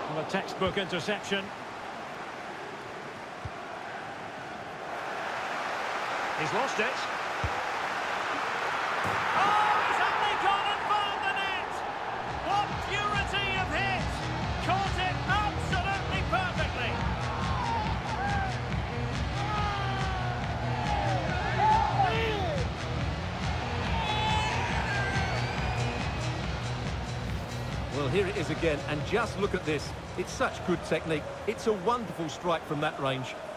Well, a textbook interception. He's lost it. Oh, he's only gone and found the net! What purity of hit! Caught it absolutely perfectly! Well, here it is again, and just look at this. It's such good technique. It's a wonderful strike from that range.